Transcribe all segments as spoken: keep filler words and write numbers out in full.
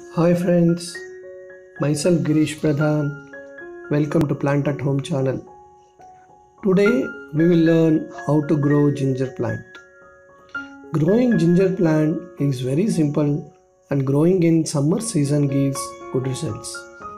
Hi friends, myself Girish Pradhan. Welcome to Plant at Home channel. Today we will learn how to grow ginger plant. Growing ginger plant is very simple and growing in summer season gives good results.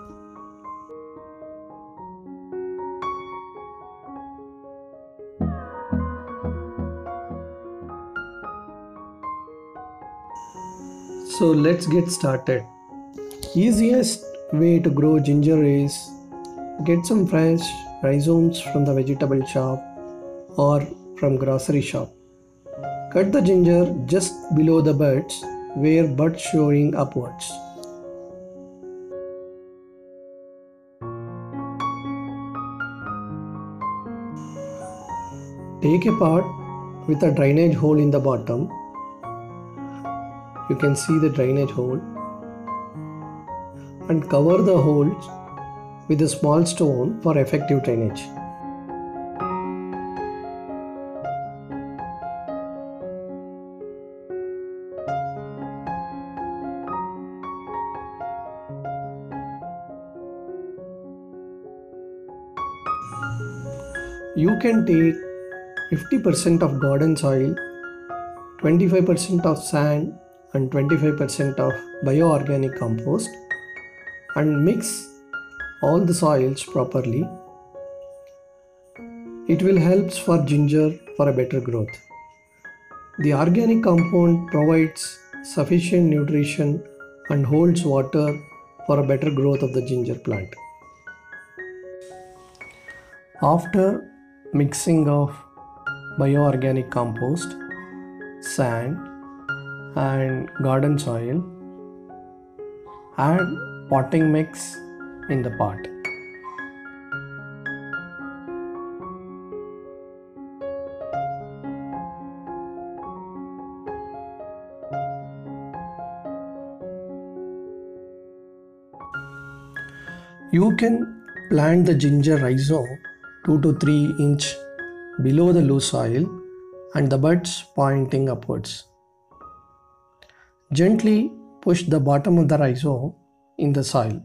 So let's get started. Easiest way to grow ginger is get some fresh rhizomes from the vegetable shop or from grocery shop. Cut the ginger just below the buds where buds showing upwards. Take a pot with a drainage hole in the bottom. You can see the drainage hole and cover the holes with a small stone for effective drainage. You can take fifty percent of garden soil, twenty-five percent of sand and twenty-five percent of bioorganic compost and mix all the soils properly. It will help for ginger for a better growth. The organic compound provides sufficient nutrition and holds water for a better growth of the ginger plant. After mixing of bioorganic compost, sand and garden soil, add potting mix in the pot. You can plant the ginger rhizome two to three inch below the loose soil and the buds pointing upwards. Gently push the bottom of the rhizome in the soil.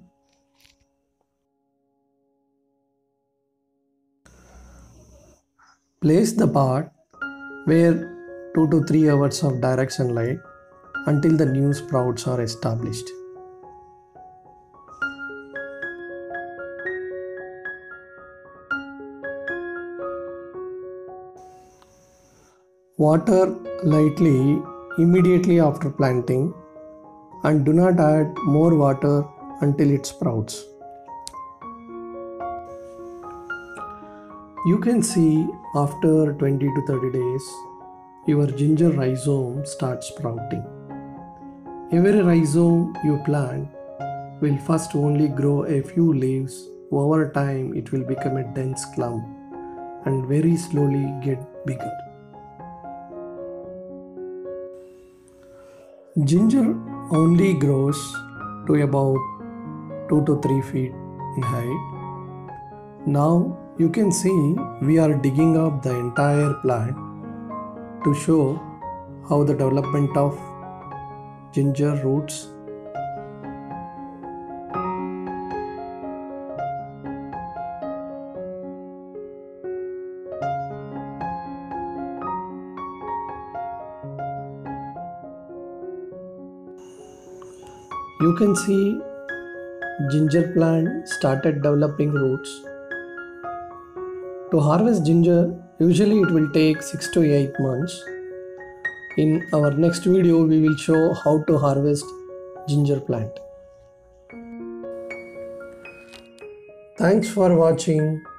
Place the pot where two to three hours of direct sunlight until the new sprouts are established. Water lightly immediately after planting and do not add more water until it sprouts. You can see after twenty to thirty days your ginger rhizome starts sprouting. Every rhizome you plant will first only grow a few leaves. Over time it will become a dense clump and very slowly get bigger. Ginger only grows to about two to three feet in height. Now you can see we are digging up the entire plant to show how the development of ginger roots. You can see ginger plant started developing roots. To harvest ginger, usually it will take six to eight months. In our next video, we will show how to harvest ginger plant. Thanks for watching.